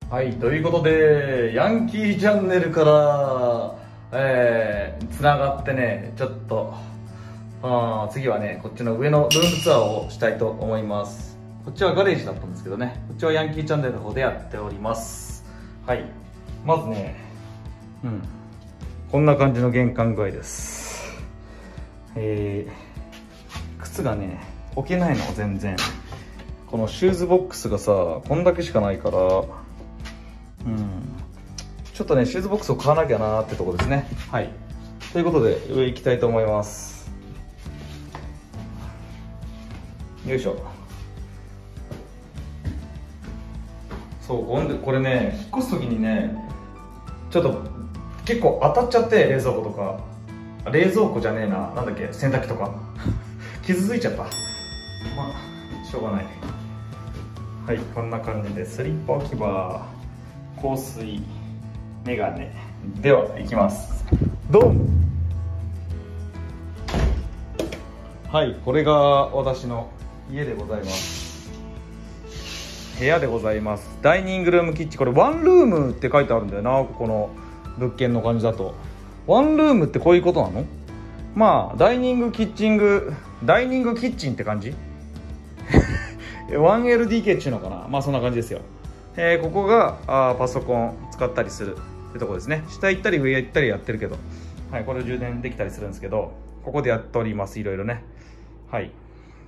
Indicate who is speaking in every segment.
Speaker 1: はい、ということで、ヤンキーチャンネルから、つながってね、ちょっと、次はね、こっちの上のルームツアーをしたいと思います。こっちはガレージだったんですけどね、こっちはヤンキーチャンネルの方でやっております。はい、まずね、こんな感じの玄関具合です。靴がね、置けないの、全然。このシューズボックスがさ、こんだけしかないから、ちょっとね、シューズボックスを買わなきゃなーってとこですね。はい。ということで、上行きたいと思います。よいしょ。そう、これね、引っ越す時にね、ちょっと結構当たっちゃって、冷蔵庫とか。冷蔵庫じゃねえな、なんだっけ、洗濯機とか。傷ついちゃった。まあ、しょうがない。はい、こんな感じで、スリッパ置き場、香水、メガネ。では、いきます。ドン。はい、これが私の家でございます。部屋でございます。ダイニングルームキッチン。これワンルームって書いてあるんだよな、ここの物件の感じだと。ワンルームってこういうことなの？まあダイニングキッチンって感じ1LDK っていうのかな。まあそんな感じですよ。ここがパソコン使ったりするってとこですね。下行ったり上行ったりやってるけど、はい、これを充電できたりするんですけど、ここでやっております。いろいろね。はい。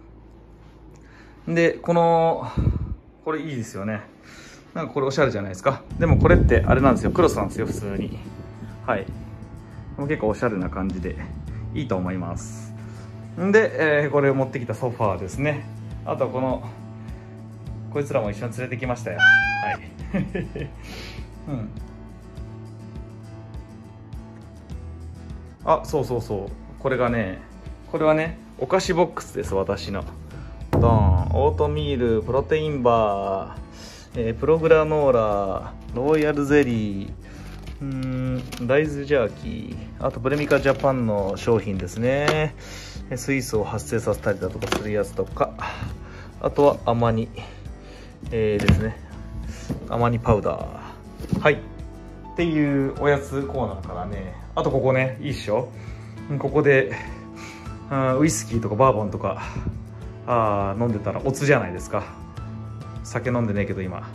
Speaker 1: で、これいいですよね。なんかこれおしゃれじゃないですか。でもこれってあれなんですよ。クロスなんですよ、普通に。はい。結構おしゃれな感じでいいと思います。んで、これを持ってきたソファーですね。あとはこいつらも一緒に連れてきましたよ。はい。あ、そうそうそう。これはね、お菓子ボックスです、私の。ドーン。オートミール、プロテインバー、プログラノーラ、ロイヤルゼリー、大豆ジャーキー、あとブレミカジャパンの商品ですね。水素を発生させたりだとかするやつとか、あとはアマニ、ですね。アマニパウダー。はい。っていうおやつコーナーからね、あとここね、いいっしょ？ここで、ウイスキーとかバーボンとか、飲んでたらおつじゃないですか。酒飲んでねえけど今。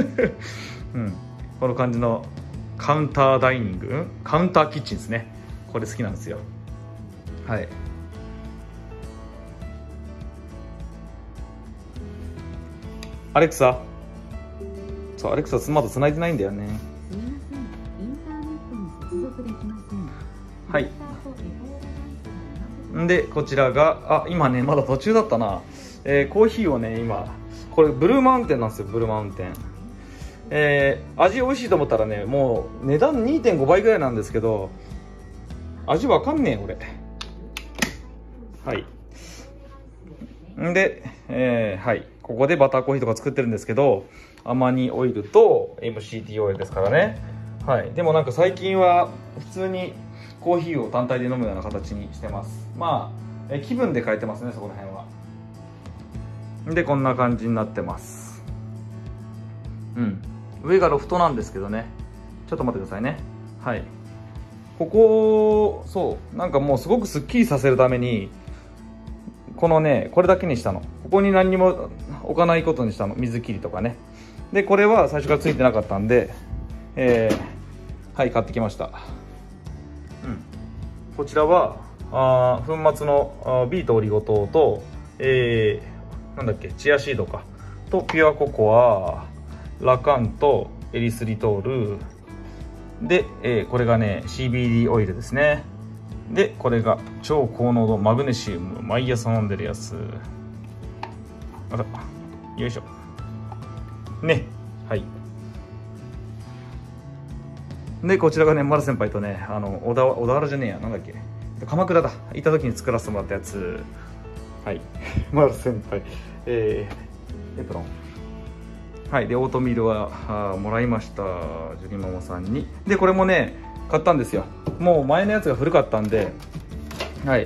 Speaker 1: この感じのカウンターダイニング、カウンターキッチンですね。これ好きなんですよ。はい。アレクサ。そう、アレクサまだ繋いでないんだよね。
Speaker 2: すみません、インターネットに接続できません。
Speaker 1: はい。で、こちらが、今ね、まだ途中だったな。コーヒーをね、今、これブルーマウンテンなんですよ、ブルーマウンテン。味美味しいと思ったらね、もう値段 2.5 倍ぐらいなんですけど、味わかんねえ、俺。はい。んで、はい。ここでバターコーヒーとか作ってるんですけど、アマニオイルと MCT オイルですからね。はい。でもなんか最近は普通にコーヒーを単体で飲むような形にしてます。まあ、気分で変えてますね、そこら辺は。で、こんな感じになってます。上がロフトなんですけどね。ちょっと待ってくださいね。はい。ここ、そう、なんかもうすごくスッキリさせるために、このね、これだけにしたの。ここに何にも置かないことにしたの。水切りとかね。で、これは最初からついてなかったんで、はい、買ってきました。こちらは、粉末のビートオリゴ糖と、なんだっけ、チアシードか。と、ピュアココア、ラカンとエリスリトール。で、これがね、CBD オイルですね。で、これが超高濃度マグネシウム。毎朝飲んでるやつ。よいしょ。ね。はい。で、こちらがね、丸先輩とね、小田原じゃねえや、なんだっけ。鎌倉だ。行った時に作らせてもらったやつ。はい。丸先輩。エプロン。はい。で、オートミールはもらいました。ジュリママさんに。で、これもね、買ったんですよ。もう前のやつが古かったんで、はい。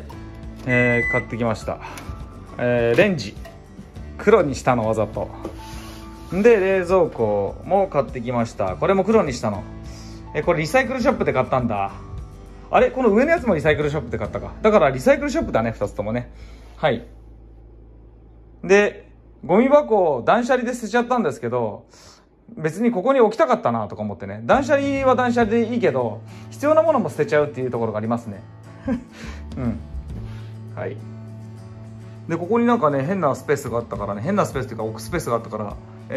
Speaker 1: 買ってきました。レンジ。黒にしたのわざと。 で冷蔵庫も買ってきました。これも黒にしたの。これリサイクルショップで買ったんだ。あれ、この上のやつもリサイクルショップで買ったか。だからリサイクルショップだね、2つともね。はい。でゴミ箱を断捨離で捨てちゃったんですけど、別にここに置きたかったなとか思ってね。断捨離は断捨離でいいけど、必要なものも捨てちゃうっていうところがありますね。うん。はい。でここになんかね、変なスペースがあったからね、変なスペースっていうか置くスペースがあったから、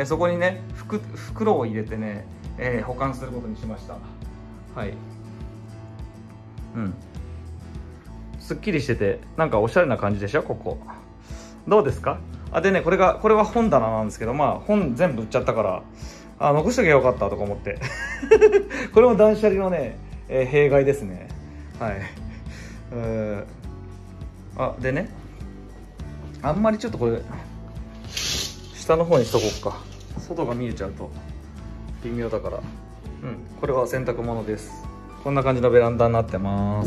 Speaker 1: そこにね袋を入れてね、保管することにしました。はい。うん。すっきりしててなんかおしゃれな感じでしょ、ここ。どうですか？あ、でね、これは本棚なんですけど、まあ本全部売っちゃったから、残しとけばよかったとか思ってこれも断捨離のね、弊害ですね。はい。でね、あんまりちょっとこれ下の方にしとこうか。外が見えちゃうと微妙だから。これは洗濯物です。こんな感じのベランダになってます。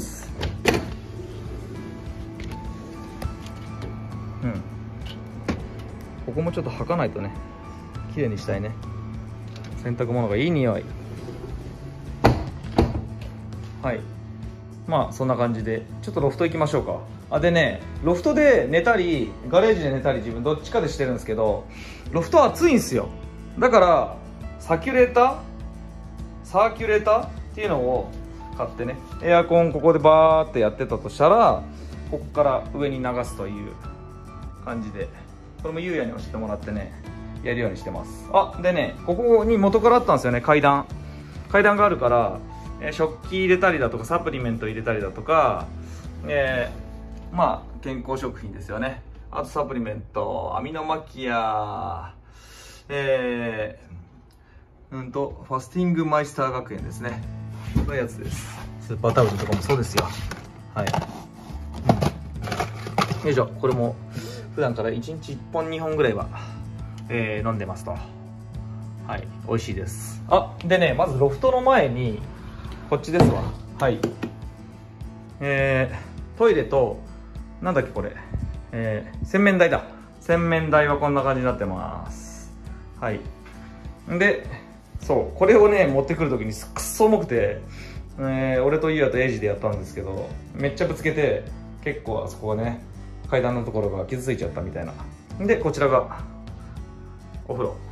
Speaker 1: ここもちょっと履かないとね、綺麗にしたいね。洗濯物がいい匂い。はい。まあそんな感じでちょっとロフト行きましょうか。でね、ロフトで寝たりガレージで寝たり自分どっちかでしてるんですけど、ロフトは暑いんですよ。だからサーキュレーターっていうのを買ってね、エアコンここでバーってやってたとしたら、ここから上に流すという感じで、これもゆうやに教えてもらってね、やるようにしてます。でね、ここに元からあったんですよね、階段があるから、食器入れたりだとかサプリメント入れたりだとか、まあ健康食品ですよね。あとサプリメント、アミノマキア、ファスティングマイスター学園ですねのやつです。スーパータオルとかもそうですよ。はい。よいしょ。これも普段から1日1本2本ぐらいは、飲んでますと。はい、美味しいです。でね、まずロフトの前にこっちですわ。はい。トイレとなんだっけこれ、洗面台だ。洗面台はこんな感じになってます。はい。で、そうこれをね持ってくるときにくっそ重くて、俺とゆうやとエイジでやったんですけど、めっちゃぶつけて結構あそこがね、階段のところが傷ついちゃったみたいな。でこちらがお風呂。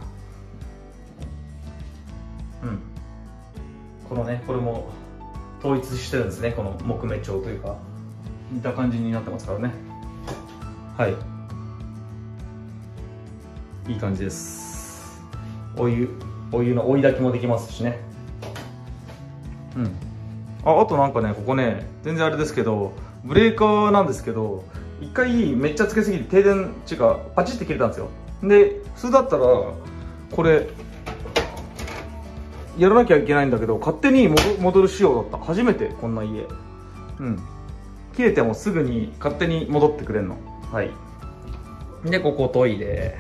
Speaker 1: このね、これも統一してるんですね。この木目調というか似た感じになってますからね。はい、いい感じです。お湯の追い炊きもできますしね。あとなんかね、ここね全然あれですけど、ブレーカーなんですけど、一回めっちゃつけすぎて停電っていうかパチって切れたんですよ。で普通だったらこれやらなきゃいけないんだけど、勝手に戻る仕様だった。初めてこんな家。切れてもすぐに勝手に戻ってくれるの。はい。でここトイレ。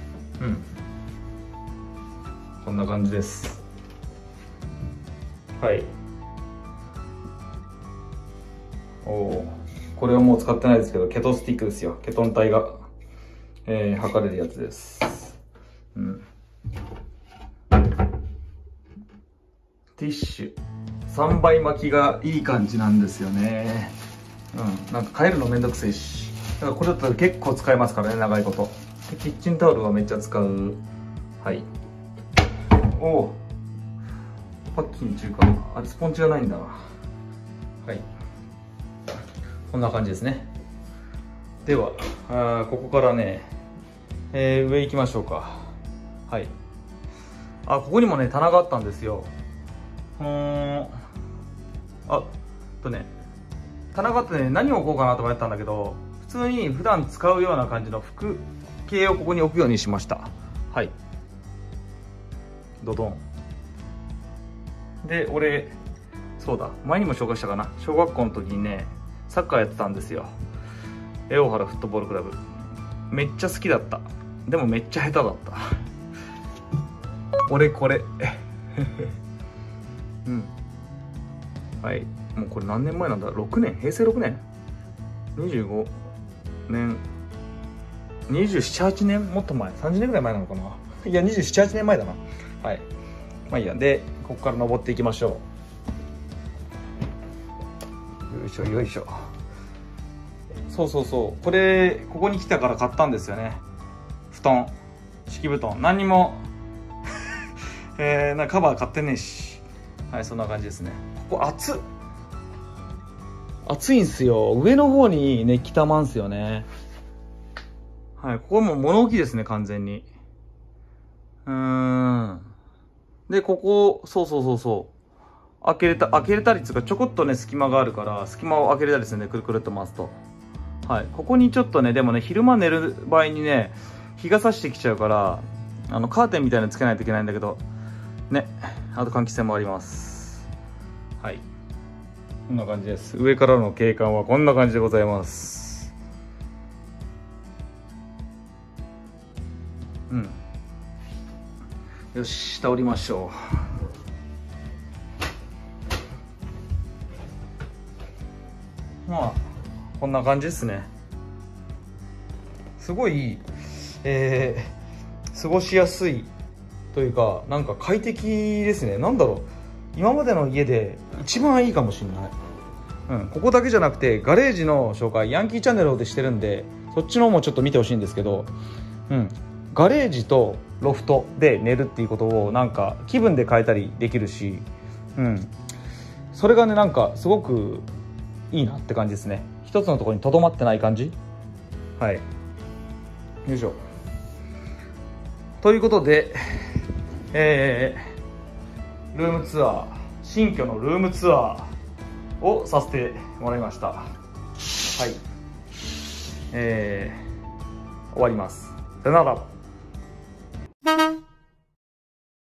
Speaker 1: こんな感じです。はい。これはもう使ってないですけど、ケトスティックですよ。ケトン体が、測れるやつです。ティッシュ3倍巻きがいい感じなんですよね。なんか変えるのめんどくせえし、だからこれだったら結構使えますからね、長いこと。でキッチンタオルはめっちゃ使う。はい。パッキンっていうか、スポンジがないんだな。はい、こんな感じですね。ではここからね、上行きましょうか。はい。ここにもね棚があったんですよ。棚があってね、何を置こうかなと迷ったんだけど、普通に普段使うような感じの服系をここに置くようにしました。はい、ドドン。で俺、そうだ、前にも紹介したかな、小学校の時にねサッカーやってたんですよ。大原フットボールクラブ。めっちゃ好きだった。でもめっちゃ下手だった俺これはい、もうこれ何年前なんだ。6年、平成6年、25年、27、8年、もっと前、30年ぐらい前なのかないや27、8年前だな。はい、まあいいや。でここから登っていきましょう。よいしょよいしょ。そうそうそう、これここに来たから買ったんですよね。布団、敷布団。何にもなんかカバー買ってねえし。はい、そんな感じですね。ここ暑いんすよ。上の方に熱気たまんすよね。はい、ここも物置ですね、完全に。で、ここ、そう開けれたりつうか、ちょこっとね、隙間があるから、隙間を開けれたりするんで、くるくるっと回すと。はい、ここにちょっとね、でもね、昼間寝る場合にね、日が差してきちゃうから、カーテンみたいなのつけないといけないんだけど、ね、あと換気扇もあります。はい。こんな感じです。上からの景観はこんな感じでございます。よし、下降りましょう。まあこんな感じですね。すごい、過ごしやすいというか、なんか快適ですね。なんだろう、今までの家で一番いいかもしれない。ここだけじゃなくて、ガレージの紹介ヤンキーチャンネルでしてるんで、そっちの方もちょっと見てほしいんですけど、ガレージとロフトで寝るっていうことをなんか気分で変えたりできるし、それがね、なんかすごくいいなって感じですね。一つのところにとどまってない感じ。はい、よいしょ。ということで、ルームツアー、新居のルームツアーをさせてもらいました。はい、終わります。さよなら。